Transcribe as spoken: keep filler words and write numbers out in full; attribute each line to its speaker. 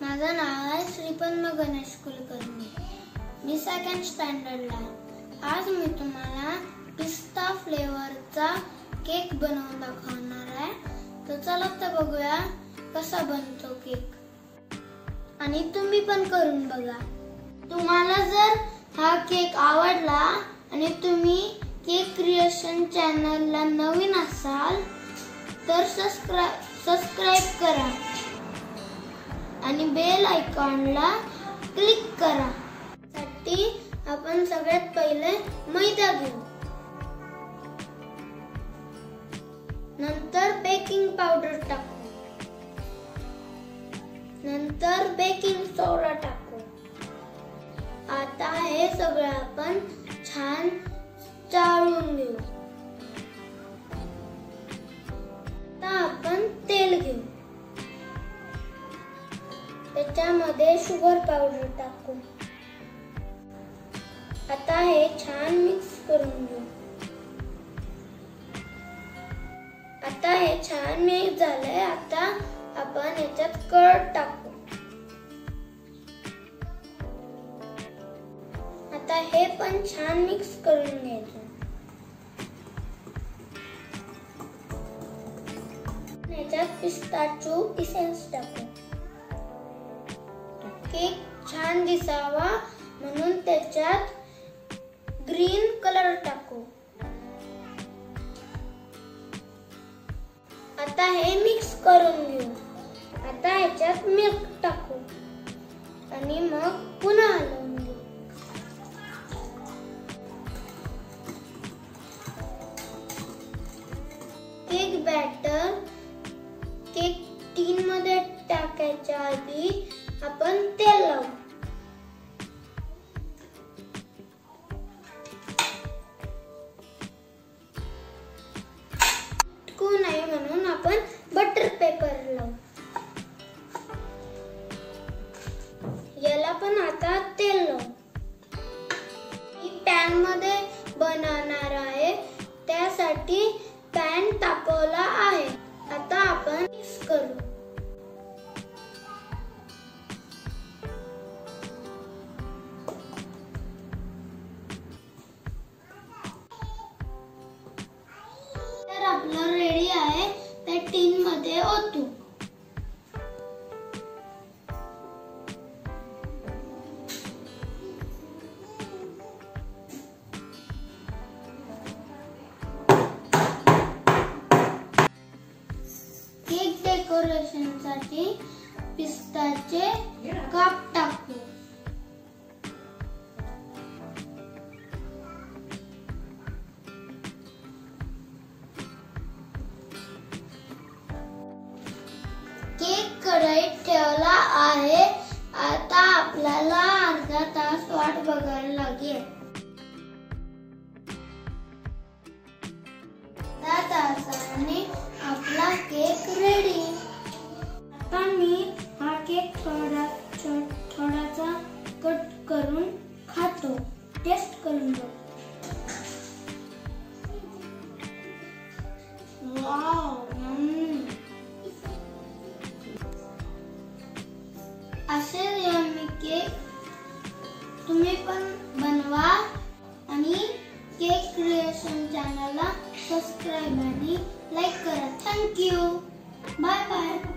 Speaker 1: माझं नाव आहे श्रीपद्म गणेश कुलकर्णी. मी सेकंड स्टँडर्डला आहे. आज मी तुम्हाला पिस्ता फ्लेवरचा केक बनवून दाखवणार आहे. तर चला तर बघूया कसा बनतो केक. आणि तुम्ही पण करून बघा. तुम्हाला जर हा केक आवडला आणि तुम्ही केक क्रिएशन चॅनलला नवीन असाल तर सबस्क्राइब सबस्क्राइब करा आणि बेल आयकॉनला क्लिक करा. साठी आपण सगळ्यात पहिले मैदा घेऊ, नंतर बेकिंग पावडर टाकू, नंतर बेकिंग सोडा टाकू. आता हे सगळं आपण छान चाळून घेऊ. आता आपण तेल घेऊ, त्याच्यामध्ये शुगर पावडर टाकू. आता हे छान मिक्स करून घेऊ. आता हे छान मिक्स झालंय. आता आपण याच्यात कर्ड टाकू. आता हे पण छान मिक्स करून घ्यायचं. याच्यात पिस्ताचिओ इसेन्स टाकू. केक छान दिसावा म्हणून त्याच्यात ग्रीन कलर टाकू. आता हे मिक्स करून घेऊ. आता ह्याच्यात मिल्क टाकू आणि मग पुन्हा हलवून घेऊ. केक बॅटर केक टीन मध्ये टाकायच्या आधी आपण तेल लावू. चिटकू नये म्हणून आपण बटर पेपर लावू. याला पण आता तेल लावू. मी पॅन मध्ये बनवणार आहे, त्यासाठी पॅन तापवला आहे. आता आपण मिक्स करू. तर आपलं रेडी आहे. त्या टीन मध्ये ओतू. केक डेकोरेशन साठी पिस्ताचे काप टाकू. केक कढईत ठेवला आहे. आता आपल्याला अर्धा तास वाट बघायला लागेल. अर्धा तासाने आपला केक रेडी. आता मी हा केक थोडा थोडासा कट करून खातो. टेस्ट करून बघ. वाव, असे यम्मी केक तुम्ही पण बनवा आणि केक क्रिएशन चॅनलला सबस्क्राइब आणि लाईक करा. Thank you. Bye bye.